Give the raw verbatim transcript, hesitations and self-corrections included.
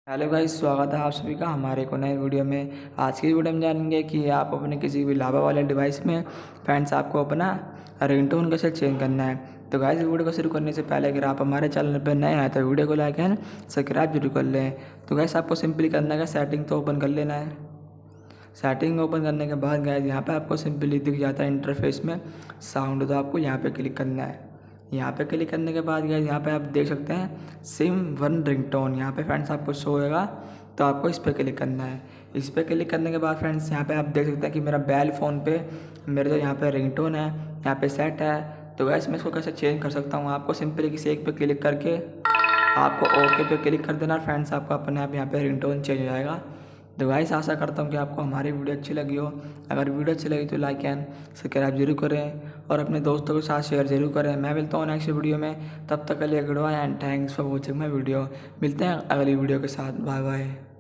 Hello guys, स्वागत है आप सभी का हमारे एक नए वीडियो में। आज की वीडियो में जानेंगे कि आप अपने किसी भी लावा वाले डिवाइस में फ्रेंड्स आपको अपना रिंगटोन कैसे चेंज करना है। तो गाइस, वीडियो को शुरू करने से पहले अगर आप हमारे चैनल पर नए हैं तो वीडियो को लाइक एंड सब्सक्राइब जरूर कर लें। तो गाइस, आपको सिंपली करना है, सेटिंग तो ओपन कर लेना है। सेटिंग ओपन करने के बाद गाइस यहाँ पे आपको सिंपली दिख जाता है इंटरफेस में साउंड, तो आपको यहाँ पे क्लिक करना है। यहाँ पे क्लिक करने के बाद गाइस यहाँ पे आप देख सकते हैं सिम वन रिंगटोन, यहाँ पे फ्रेंड्स आपको शो होगा, तो आपको इस पर क्लिक करना है। इस पर क्लिक करने के बाद फ्रेंड्स यहाँ पे आप देख सकते हैं कि मेरा बैल फ़ोन पे मेरे जो यहाँ पे रिंगटोन है यहाँ पे सेट है। तो गाइस, मैं इसको कैसे चेंज कर सकता हूँ, आपको सिंपली किसी एक पे क्लिक करके आपको ओके पे क्लिक कर देना। फ्रेंड्स आपको अपने आप यहाँ पे रिंगटोन चेंज हो जाएगा। तो गाइस, आशा करता हूँ कि आपको हमारी वीडियो अच्छी लगी हो। अगर वीडियो अच्छी लगी तो लाइक एंड सब्सक्राइब जरूर करें और अपने दोस्तों के साथ शेयर जरूर करें। मैं मिलता हूँ नेक्स्ट वीडियो में, तब तक के लिए good bye and thanks for watching my video. मिलते हैं अगली वीडियो के साथ। Bye bye.